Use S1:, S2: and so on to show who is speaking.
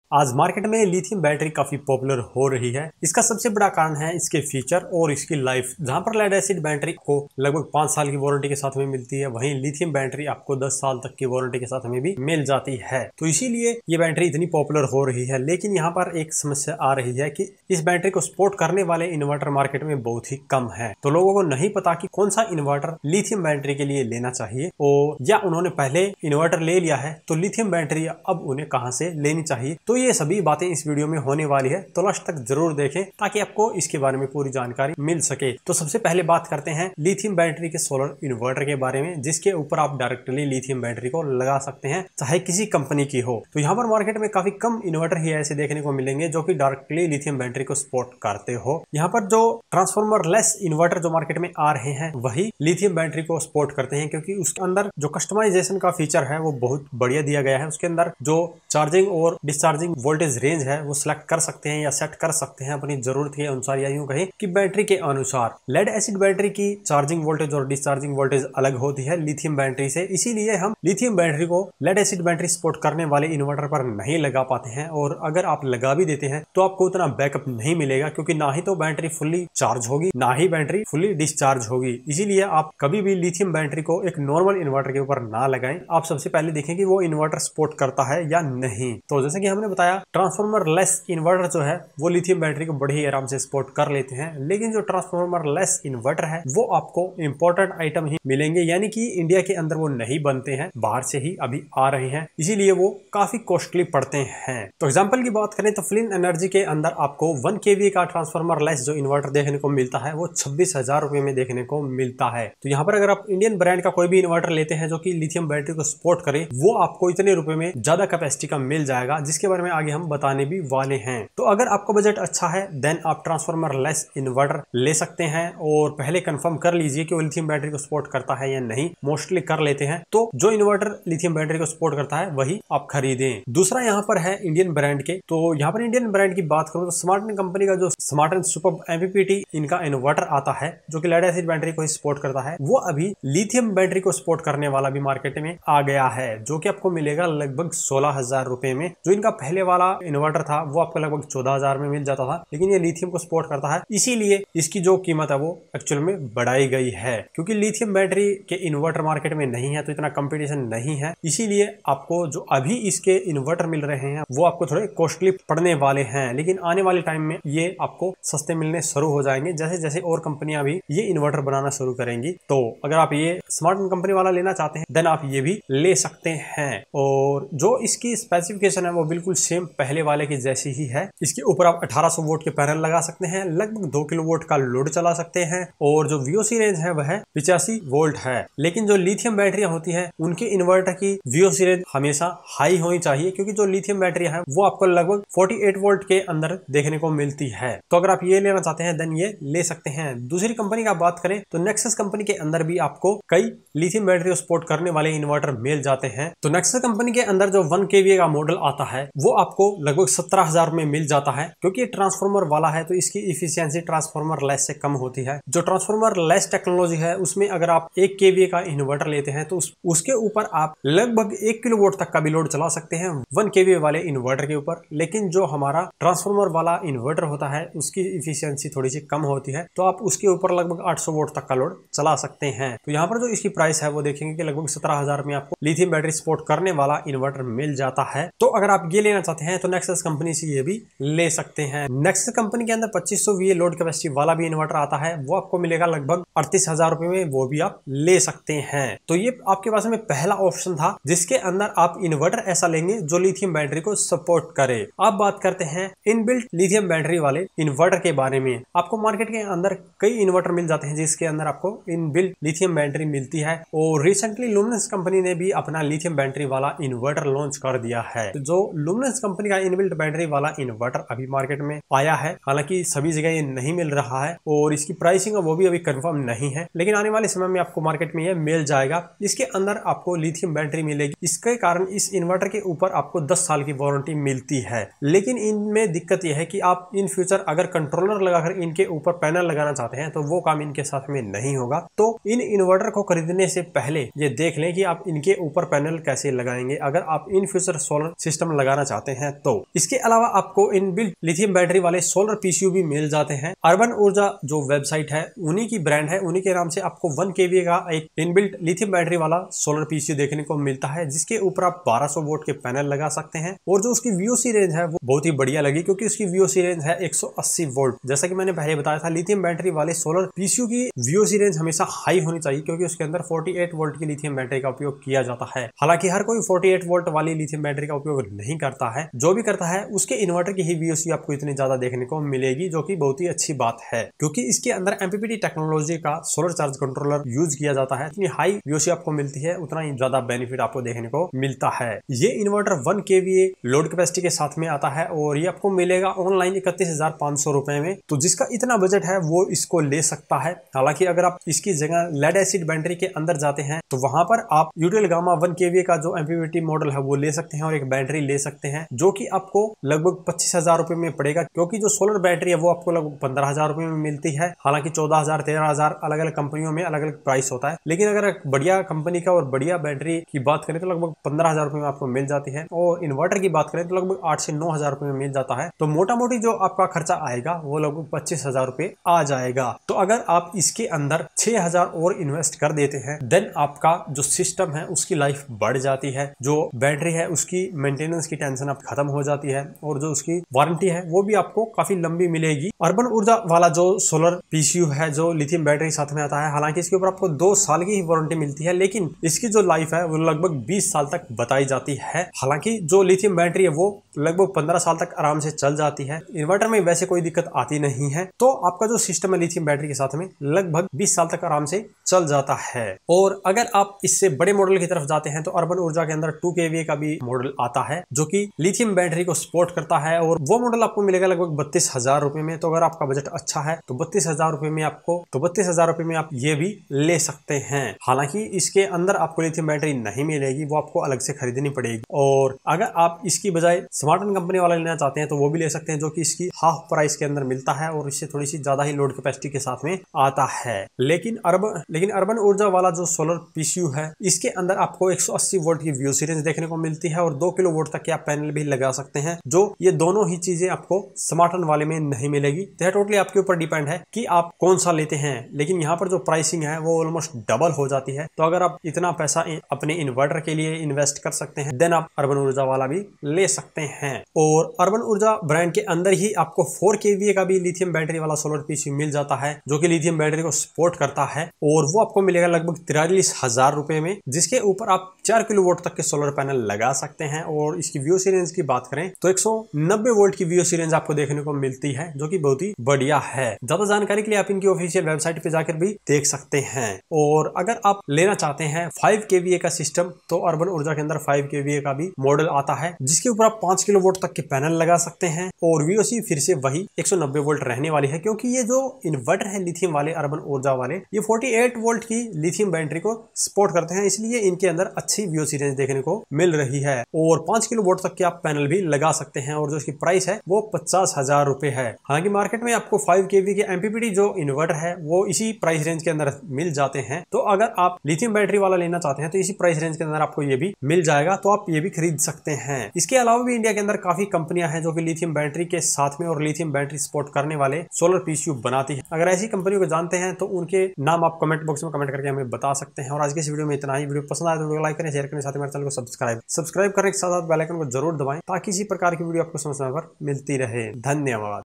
S1: आज मार्केट में lithium battery काफी पॉपुलर हो रही है। इसका सबसे बड़ा कारण है इसके फीचर और इसकी लाइफ। जहां पर लेड एसिड बैटरी को लगभग 5 साल की वारंटी के साथ में मिलती है, वहीं लिथियम बैटरी आपको 10 साल तक की वारंटी के साथ में भी मिल जाती है। तो इसीलिए ये बैटरी इतनी पॉपुलर हो रही है। लेकिन यहाँ पर एक समस्या आ रही है कि इस बैटरी को सपोर्ट करने वाले इन्वर्टर मार्केट में बहुत ही कम है। तो लोगों को नहीं पता कि कौन सा इन्वर्टर लिथियम बैटरी के लिए लेना चाहिए, और या उन्होंने पहले इन्वर्टर ले लिया है तो लिथियम बैटरी अब उन्हें कहां से लेनी चाहिए। तो ये सभी बातें इस वीडियो में होने वाली है, तो लास्ट तक जरूर देखें ताकि आपको इसके बारे में पूरी जानकारी मिल सके। तो सबसे पहले बात करते हैं लिथियम बैटरी के सोलर इन्वर्टर के बारे में, जिसके ऊपर आप डायरेक्टली लिथियम बैटरी को लगा सकते हैं, चाहे किसी कंपनी की हो। तो यहाँ पर मार्केट में काफी कम इन्वर्टर ही ऐसे देखने को मिलेंगे जो कि डायरेक्टली लिथियम बैटरी को सपोर्ट करते हो। यहाँ पर जो ट्रांसफॉर्मर लेस इन्वर्टर जो मार्केट में आ रहे हैं वही लिथियम बैटरी को सपोर्ट करते हैं, क्योंकि उसके अंदर जो कस्टमाइजेशन का फीचर है वो बहुत बढ़िया दिया गया है। उसके अंदर जो चार्जिंग और डिस्चार्जिंग वोल्टेज रेंज है वो सिलेक्ट कर सकते हैं या सेट कर सकते हैं अपनी जरूरत के अनुसार, या यूं कहें कि बैटरी के अनुसार। लेड एसिड बैटरी की चार्जिंग वोल्टेज और डिस्चार्जिंग वोल्टेज अलग होती है लिथियम बैटरी से, इसीलिए हम लिथियम बैटरी को लेड एसिड बैटरी सपोर्ट करने वाले इन्वर्टर पर नहीं लगा पाते हैं। और अगर आप लगा भी देते हैं तो आपको उतना बैकअप नहीं मिलेगा, क्योंकि ना ही तो बैटरी फुल्ली चार्ज होगी ना ही बैटरी फुल्ली डिस्चार्ज होगी। इसीलिए आप कभी भी लिथियम बैटरी को एक नॉर्मल इन्वर्टर के ऊपर ना लगाएं। आप सबसे पहले देखें कि वो इन्वर्टर सपोर्ट करता है या नहीं। तो जैसे कि हमने बताया, ट्रांसफॉर्मर लेस इन्वर्टर जो है वो लिथियम बैटरी को बड़े ही आराम से सपोर्ट कर लेते हैं। लेकिन जो ट्रांसफॉर्मर लेस इन्वर्टर है वो आपको इंपोर्टेड आइटम ही मिलेंगे, यानी कि इंडिया के अंदर वो नहीं बनते हैं, बाहर से ही अभी आ रहे हैं, इसीलिए वो काफी कॉस्टली पड़ते हैं। तो एग्जाम्पल की बात करें तो फ्लिन एनर्जी के अंदर आपको 1 kVA का ट्रांसफॉर्मर लेस जो इन्वर्टर देखने को मिलता है वो 26,000 रुपए में देखने को मिलता है। तो यहाँ पर अगर आप इंडियन ब्रांड का कोई भी इन्वर्टर लेते हैं जो कि लिथियम बैटरी को सपोर्ट करे, वो आपको इतने रुपए में ज्यादा कैपेसिटी का मिल जाएगा, जिसके बारे में आगे हम बताने भी वाले हैं। तो अगर आपका बजट अच्छा है देन आप ट्रांसफॉर्मर लेस इन्वर्टर ले सकते हैं, और पहले कंफर्म कर लीजिए कि वो लिथियम बैटरी को सपोर्ट करता है या नहीं। मोस्टली कर लेते हैं, तो जो इन्वर्टर लिथियम बैटरी को सपोर्ट करता है वही आप खरीदें। दूसरा यहाँ पर है इंडियन ब्रांड के। तो यहाँ पर इंडियन ब्रांड की बात करूं तो स्मार्टन कंपनी का जो स्मार्टन सुपर एमपीपीटी इनका इन्वर्टर आता है जो कि लेड एसिड बैटरी को ही सपोर्ट करता है, वो अभी लिथियम बैटरी को सपोर्ट करने वाला भी मार्केट में आ गया है, जो कि आपको मिलेगा लगभग 16,000 रुपए में। जो इनका पहले वाला इन्वर्टर था वो आपको लगभग 14,000 में मिल जाता था, लेकिन ये लिथियम को सपोर्ट करता है, इसीलिए इसकी जो कीमत है वो एक्चुअल में बढ़ाई गई है। क्योंकि लिथियम बैटरी के इन्वर्टर मार्केट में नहीं है तो इतना कंपटीशन नहीं है, इसीलिए आपको जो अभी इसके इन्वर्टर मिल रहे हैं वो आपको थोड़े कॉस्टली पड़ने वाले हैं। लेकिन आने वाले टाइम में ये आपको सस्ते मिलने शुरू हो जाएंगे, जैसे जैसे और कंपनियां भी ये इन्वर्टर बनाना शुरू करेंगी। तो अगर आप ये स्मार्टन कंपनी वाला लेना चाहते हैं देन आप ये भी ले सकते हैं। और जो इसकी स्पेसिफिकेशन है वो बिल्कुल सेम पहले वाले की जैसी ही है। इसके ऊपर आप 1800 वोल्ट के पैनल लगा सकते हैं, लगभग 2 किलोवाट का लोड चला सकते हैं, और जो VOC रेंज है वह 85 वोल्ट है। लेकिन जो लिथियम बैटरियां होती है उनके इन्वर्टर की VOC रेंज हमेशा हाई होनी चाहिए, क्योंकि जो लिथियम बैटरियां है वो आपको लगभग 48 वोल्ट के अंदर देखने को मिलती है। तो अगर आप ये लेना चाहते हैं देन ये ले सकते हैं। दूसरी कंपनी का बात करें तो नेक्सस कंपनी के अंदर भी आपको कई लिथियम बैटरी को सपोर्ट करने वाले इन्वर्टर मिल जाते हैं। तो नेक्सस कंपनी के अंदर जो 1 kVA का मॉडल आता है वो आपको लगभग 17,000 में मिल जाता है। क्योंकि ट्रांसफॉर्मर वाला है तो इसकी इफिशियंसी ट्रांसफॉर्मर लेस से कम होती है। जो ट्रांसफॉर्मर लेस टेक्नोलॉजी है उसमें अगर आप 1 kVA का इन्वर्टर लेते हैं तो उसके ऊपर आप लगभग 1 किलोवाट तक का भी लोड चला सकते हैं 1 kVA वाले इन्वर्टर के ऊपर। लेकिन जो हमारा ट्रांसफॉर्मर वाला इन्वर्टर होता है उसकी इफिशियंसी थोड़ी सी कम होती है, तो आप उसके ऊपर लगभग 800 वोल्ट तक का लोड चला सकते हैं। तो यहाँ पर जो इसकी प्राइस है वो देखेंगे कि लगभग 17,000 में आपको लिथियम बैटरी सपोर्ट करने वाला इन्वर्टर मिल जाता है। तो अगर आप ये लेना चाहते हैं तो नेक्सस कंपनी से ये भी ले सकते हैं। नेक्सस कंपनी के अंदर 2500 VA लोड कैपेसिटी वाला भी इन्वर्टर आता है, वो आपको मिलेगा लगभग 38,000 रुपए में, वो भी आप ले सकते हैं। तो ये आपके पास में पहला ऑप्शन था जिसके अंदर आप इन्वर्टर ऐसा लेंगे जो लिथियम बैटरी को सपोर्ट करे। अब बात करते हैं इनबिल्ट लिथियम बैटरी वाले इन्वर्टर के बारे में। आपको मार्केट के अंदर कई इन्वर्टर मिल जाते हैं जिसके अंदर आपको इनबिल्ट लिथियम बैटरी मिलती है, और रिसेंटली लुमिनस कंपनी ने भी अपना लिथियम बैटरी वाला इन्वर्टर लॉन्च कर दिया है। तो जो लुमिनस कंपनी का इनबिल्ट बैटरी वाला इन्वर्टर अभी मार्केट में आया है, हालांकि सभी जगह ये नहीं मिल रहा है और इसकी प्राइसिंग वो भी अभी कंफर्म नहीं है, लेकिन आने वाले समय में आपको मार्केट में ये मिल जाएगा। इसके अंदर आपको लिथियम बैटरी मिलेगी, इसके कारण इस इन्वर्टर के ऊपर आपको 10 साल की वारंटी मिलती है। लेकिन इनमें दिक्कत यह है कि आप इन फ्यूचर अगर कंट्रोलर लगाकर इनके ऊपर पैनल लगाना चाहते हैं तो वो काम इनके साथ में नहीं होगा। तो इन इन्वर्टर को खरीदने से पहले ये देख लें कि आप इनके ऊपर पैनल कैसे लगाएंगे। अगर आप इन फ्यूचर सोलर सिस्टम लगाना चाहते चाहते हैं तो। इसके अलावा आपको इनबिल्ट लिथियम बैटरी वाले सोलर पीसीयू भी मिल जाते हैं। अर्बन ऊर्जा जो वेबसाइट है उन्हीं की ब्रांड है, उन्हीं के नाम से आपको 1 kVA का एक इनबिल्ट लिथियम बैटरी वाला सोलर पीसीयू देखने को मिलता है, जिसके ऊपर आप 1200 वोल्ट के पैनल लगा सकते हैं। और जो उसकी VOC रेंज है वो बहुत ही बढ़िया लगी, क्योंकि उसकी VOC रेंज है 180 वोल्ट। जैसा कि मैंने पहले बताया था, लिथियम बैटरी वाले सोलर पीसीयू की VOC रेंज हमेशा हाई होनी चाहिए, क्योंकि उसके अंदर 48 वोल्ट की लिथियम बैटरी का उपयोग किया जाता है। हालांकि हर कोई 48 वोल्ट वाली लिथियम बैटरी का उपयोग नहीं करता है, जो भी करता है उसके इन्वर्टर की ही VOC आपको इतनी ज्यादा देखने को मिलेगी, जो कि बहुत ही अच्छी बात है, क्योंकि इसके अंदर MPPT टेक्नोलॉजी का सोलर चार्ज कंट्रोलर यूज किया जाता है। इतनी हाई VOC आपको मिलती है, उतना ही ज्यादा बेनिफिट आपको देखने को मिलता है। ये इन्वर्टर 1 kVA लोड कैपेसिटी के साथ में आता है और ये आपको मिलेगा ऑनलाइन 31,500 रुपए में। तो जिसका इतना बजट है वो इसको ले सकता है। हालांकि अगर आप इसकी जगह लेड एसिड बैटरी के अंदर जाते हैं तो वहां पर आप यूटिल गामा 1 kVA का जो MPPT मॉडल है वो ले सकते हैं और एक बैटरी ले सकते हैं, जो कि आपको लगभग 25,000 रुपए में पड़ेगा, क्योंकि जो सोलर बैटरी है वो आपको लगभग 15,000 रुपए में मिलती है। हालांकि 14,000 13,000 अलग अलग कंपनियों में अलग अलग प्राइस होता है, लेकिन अगर बढ़िया कंपनी का और बढ़िया बैटरी की बात करें तो लगभग 15,000 रुपए में आपको मिल जाती है। और इन्वर्टर की बात करें तो लगभग 8 से 9,000 रुपए में मिल जाता है। तो मोटा मोटी जो आपका खर्चा आएगा वो लगभग 25,000 रुपए आ जाएगा। तो अगर आप इसके अंदर 6,000 और इन्वेस्ट कर देते हैं, देन आपका जो सिस्टम है उसकी लाइफ बढ़ जाती है, जो बैटरी है उसकी मेंटेनेंस की टेंशन आप खत्म हो जाती है और जो उसकी वारंटी है वो भी आपको काफी लंबी मिलेगी। अर्बन ऊर्जा वाला जो सोलर पीसीयू है जो लिथियम बैटरी साथ में आता है, हालांकि इसके ऊपर आपको 2 साल की ही वारंटी मिलती है, लेकिन इसकी जो लाइफ है वो लगभग 20 साल तक बताई जाती है। हालांकि जो लिथियम बैटरी है वो लगभग 15 साल तक आराम से चल जाती है। इन्वर्टर में वैसे कोई दिक्कत आती नहीं है, तो आपका जो सिस्टम है लिथियम बैटरी के साथ में लगभग 20 साल तक आराम से चल जाता है। और अगर आप इससे बड़े मॉडल की तरफ जाते हैं तो अर्बन ऊर्जा के अंदर 2 kVA का भी मॉडल आता है, जो कि लिथियम बैटरी को सपोर्ट करता है, और वो मॉडल आपको मिलेगा लगभग 32,000 रुपए में। तो अगर आपका बजट अच्छा है तो 32,000 रुपए में आप ये भी ले सकते हैं। हालांकि इसके अंदर आपको लिथियम बैटरी नहीं मिलेगी, वो आपको अलग से खरीदनी पड़ेगी। और अगर आप इसकी बजाय स्मार्टन कंपनी वाला लेना चाहते हैं तो वो भी ले सकते हैं, जो कि इसकी हाफ प्राइस के अंदर मिलता है और इससे थोड़ी सी ज्यादा ही लोड कैपेसिटी के साथ में आता है। लेकिन अर्बन ऊर्जा वाला जो सोलर पीसीयू है इसके अंदर आपको 180 वोल्ट की VOC रेंज देखने को मिलती है और 2 किलो वोल्ट तक के आप पैनल भी लगा सकते हैं, जो ये दोनों ही चीजें आपको स्मार्टन वाले में नहीं मिलेगी। तो टोटली आपके ऊपर डिपेंड है कि आप कौन सा लेते हैं, लेकिन यहाँ पर जो प्राइसिंग है वो ऑलमोस्ट डबल हो जाती है। तो अगर आप इतना पैसा अपने इन्वर्टर के लिए इन्वेस्ट कर सकते हैं, देन आप अर्बन ऊर्जा वाला भी ले सकते हैं। और अर्बन ऊर्जा ब्रांड के अंदर ही आपको 4 kVA का भी लिथियम बैटरी वाला सोलर पीसीयू मिल जाता है, जो कि लिथियम बैटरी को सपोर्ट करता है, और वो आपको मिलेगा लगभग 43,000 रुपए में, जिसके ऊपर आप 4 किलो वोल्ट तक के सोलर पैनल लगा सकते हैं। और इसकी VOC रेंज की बात करें तो 190 वोल्ट की VOC रेंज आपको देखने को मिलती है, जो कि बहुत ही बढ़िया है। ज्यादा जानकारी के लिए आप इनकी ऑफिशियल वेबसाइट पे जाकर भी देख सकते हैं। और अगर आप लेना चाहते हैं 5 kVA का सिस्टम, तो अर्बन ऊर्जा के अंदर 5 kVA का भी मॉडल आता है, जिसके ऊपर आप 5 किलो वोल्ट तक के पैनल लगा सकते हैं। और VOC फिर से वही 190 वोल्ट रहने वाली है, क्योंकि ये जो इन्वर्टर है लिथियम वाले अर्बन ऊर्जा वाले, ये 48 वोल्ट की लिथियम बैटरी को सपोर्ट करते हैं, इसलिए इनके अंदर अच्छी VOC रेंज देखने को मिल रही है। और 5 किलो वोल्ट तक के आप पैनल भी लगा सकते हैं, और जो इसकी प्राइस है वो 50,000 रुपए है। हालांकि मार्केट में आपको 5 kVA के MPPT जो इन्वर्टर है वो इसी प्राइस रेंज के अंदर मिल जाते हैं। तो अगर आप लिथियम बैटरी वाला लेना चाहते हैं तो इसी प्राइस रेंज के अंदर आपको ये भी मिल जाएगा, तो आप ये भी खरीद सकते हैं। इसके अलावा भी इंडिया के अंदर काफी कंपनियां हैं जो कि लिथियम बैटरी के साथ में और लिथियम बैटरी सपोर्ट करने वाले सोलर पीसीयू बनाती है। अगर ऐसी कंपनियों को जानते हैं तो उनके नाम आप कमेंट बॉक्स में कमेंट करके हमें बता सकते हैं। और आज के इस वीडियो में इतना ही। वीडियो पसंद आए तो वीडियो लाइक करें, शेयर करें, साथ ही हमारे चैनल को सब्सक्राइब करने के साथ बेल आइकन को जरूर दबाएं, ताकि इसी प्रकार की वीडियो आपको समय समय पर मिलती रहे। धन्यवाद।